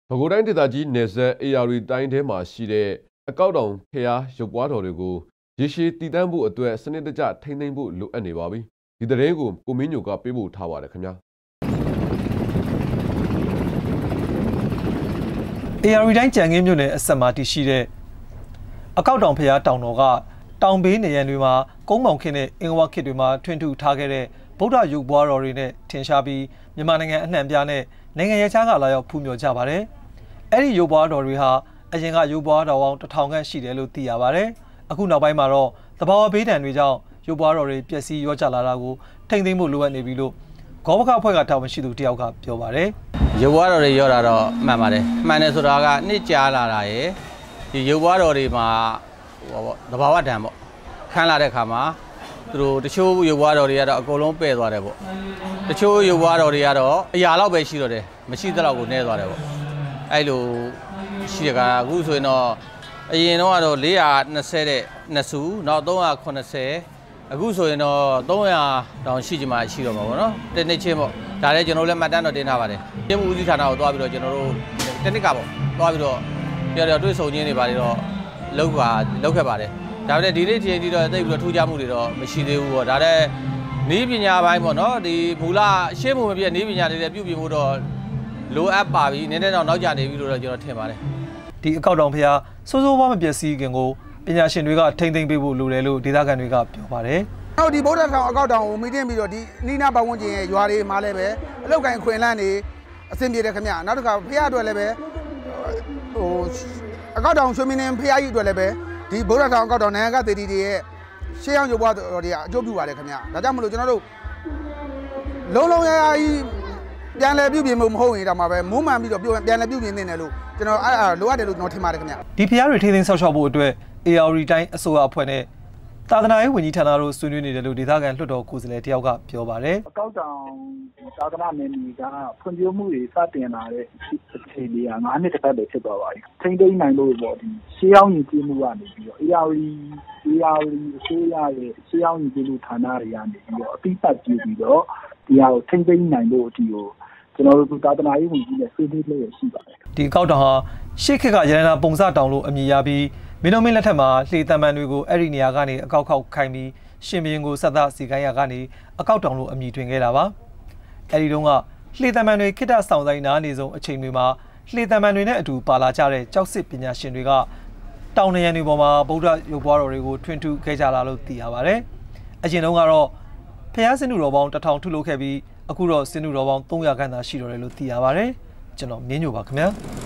ပဲခူးတိုင်းဒေသကြီးနယ်စပ်အေယာရီတိုင်းထဲမှာရှိတဲ့အကောက်တောင်ဖျားရုပ်ပွားတော်တွေကိုရေရှည်တည်တံ့ဖို့အတွက်စနစ်တကျထိန်းသိမ်းဖို့လိုအပ်နေပါပြီ။ဒီသတင်းကိုကိုမင်းညိုကပေးပို့ထားပါတယ်ခင်ဗျာ။အေယာရီတိုင်းကြံငင်းမြို့နယ်အဆက်မှာတည်ရှိတဲ့အကောက်တောင်ဖျားတောင်တော်ကတောင်ဘေးနေရန်တွေမှာကုန်းမောင်ခင်းနဲ့အင်္ဂဝါခေတ်တွေမှာထွန်းထူထားခဲ့တဲ့ဗုဒ္ဓရုပ်ပွားတော်တွေနဲ့ထင်ရှားပြီးမြန်မာနိုင်ငံအနှံ့ပြားနဲ့နိုင်ငံရေးခြားကလာရောက်ဖူးမြော်ကြပါတယ်။အဲ့ဒီရုပ်ပွားတော်တွေဟာအရင်ကရုပ်ပွားတော်ပေါင်း1000ခန့်ရှိတယ်လို့သိရပါတယ်။အခုနောက်ပိုင်းမှာတော့သဘာဝဘေးဒဏ်တွေကြောင့်ရုပ်ပွားတော်တွေပျက်စီးရောကျလာတာကိုထိမ့်သိမ်းဖို့လိုအပ်နေပြီလို့ဂောဘကအဖွဲ့ကတာဝန်ရှိသူတယောက်ကပြောပါတယ်။ရုပ်ပွားတော်တွေရောတာတော့မှန်ပါတယ်။မှန်တယ်ဆိုတာကနှစ်ကြာလာတာရယ်ဒီရုပ်ပွားတော်တွေမှာသဘာဝဒဏ်ပေါ့ခန်းလာတဲ့ခါမှာသူတို့တချို့ရုပ်ပွားတော်တွေကတော့အကုန်လုံးပဲ့သွားတယ်ပေါ့တချို့ရုပ်ပွားတော်တွေကတော့အရာလောက်ပဲရှိတော့တယ်မရှိတဲ့လောက်ကိုနည်းသွားတယ်ပေါ့အဲ့လိုရှိတဲ့ကအခုဆိုရင်တော့အရင်တော့ကတော့420တဲ့နှစ်စုနောက်380အခုဆိုရင်တော့300တောင်ရှိချင်မှရှိတော့မှာပေါ့နော်တနစ်ချင်းပေါ့ဒါလည်းကျွန်တော်လည်းမှတ်တမ်းတော့တင်ထားပါတယ်ပြမှုဦးစီးဌာနကိုသွားပြီးတော့ကျွန်တော်တို့တနစ်ကပေါ့သွားပြီးတော့တွေ့ဆုံချင်းတွေပါတော့လောက်ခဲ့ပါတယ်ဒါပေမဲ့ဒီနေ့ချိန်ထိတော့တိတ်ပြီးတော့ထူးခြားမှုတွေတော့မရှိသေးဘူးပေါ့ဒါလည်းနီးပညာပိုင်းပေါ့နော်ဒီမူလရှင်းမှုမပြည့်နီးပညာတွေလည်းပြုပြင်ဖို့တော့လိုအပ်ပါပြီနည်းနည်းတော့နောက်ကျနေပြီလို့တော့ကျွန်တော်ထင်ပါတယ်ဒီအကောက်တောင်ဖျားစိုးစိုးဝါးမပျက်စီးခင်ကိုပညာရှင်တွေကထိမ့်သိမ်းပေးဖို့လိုတယ်လို့ဒေသခံတွေကပြောပါတယ်ဟုတ်ဒီဗုဒ္ဓဆောင်အကောက်တောင်ကိုမိတင်ပြီးတော့ဒီနီးနာပတ်ဝန်းကျင်ရဲ့ရွာတွေမှာလည်းပဲအလောက်ကိုင်ခွင်လန်းနေအဆင်ပြေတယ်ခင်ဗျနောက်တစ်ခါဖျားအတွက်လည်းပဲအကောက်တောင်ရွှေမင်းဖျားကြီးအတွက်လည်းပဲဒီဗုဒ္ဓဆောင်အကောက်တောင်နိုင်ငံကသေတီတွေရဲ့ရှေးအောင်ရုပ်ပွားတော်တွေကအကျိုးပြုပါတယ်ခင်ဗျဒါကြောင့်မလို့ကျွန်တော်တို့လုံးရကြီးပြန်လည်ပြုပြင်မှုမဟုတ်ရင်တော့မှပဲမိုးမှန်ပြီးတော့ပြန်လည်ပြုပြင်နေတယ်လို့ကျွန်တော်လိုအပ်တယ်လို့ကျွန်တော်ထင်ပါတယ်ခင်ဗျဒီဖျားတွေထိန်းသိမ်းဆောက်ရှောက်ဖို့အတွက် ARD တိုင်းအစိုးရအဖွဲ့နဲ့သာသနာရေးဝန်ကြီးဌာနတို့ဆွေးနွေးနေတယ်လို့ဒေသခံလွှတ်တော်ကိုယ်စားလှယ်တယောက်ကပြောပါတယ်အကောက်တောင်သာသနာနယ်မြေကဖွံ့ဖြိုးမှုတွေစတင်လာတဲ့အခြေအနေက9နှစ်တစ်ပတ်ပဲဖြစ်သွားပါပြီထိန်းသိမ်းနိုင်လို့ပေါ့ဒီရှေးအောင်ရင်ပြည်မှုကနေပြီးတော့ ARD အစိုးရရဲ့ရှေးအောင်ရင်ပြည်မှုဌာနတွေကနေပြီးတော့အပိပတ်ကြည့်ပြီးတော့ဒီဟာကိုထိန်းသိမ်းနိုင်လို့အတီကိုကျွန်တော်တို့သာသနာရေးဝန်ကြီးနဲ့ဆွေးနွေးလို့ရရှိပါတယ်ဒီအကောက်တောင်ဟာရှေ့ခေတ်ကရတနာပုံစတောင်လို့အမည်ရပြီးမင်းတို့မင်းလက်ထက်မှာလှေတံပန်တွေကိုအဲ့ဒီနေရာကနေအကောက်ခောက်ခိုင်းပြီးရှင်ဘရင်ကိုဆက်သားစီကိုင်းရကနေအကောက်တောင်လို့အမည်တွင်ခဲ့တာပါအဲ့ဒီတုန်းကလှေတံပန်တွေခိတ္တဆောင်ဆိုင်နားနေဆုံးအချိန်တွေမှာလှေတံပန်တွေနဲ့အတူပါလာကြတဲ့ကြောက်စစ်ပညာရှင်တွေကတောင်နေရန်တွေပေါ်မှာဗုဒ္ဓရုပ်ပွားတော်တွေကိုထွန်းထူးခဲ့ကြလာလို့သိရပါတယ်အရင်တုန်းကတော့ဖျားစင်နုတော်ပေါင်း1000ထုလုပ်ခဲ့ပြီးအခုတော့စင်နုတော်ပေါင်း300ခန့်သာရှိတော်တယ်လို့သိရပါတယ်ကျွန်တော်မြင်းညိုပါခင်ဗျာ